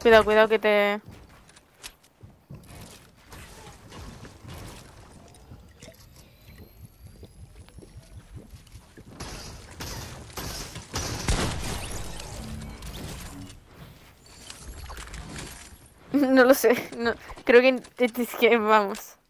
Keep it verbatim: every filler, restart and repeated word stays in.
Cuidado, cuidado que te... No lo sé, no, creo que es que vamos.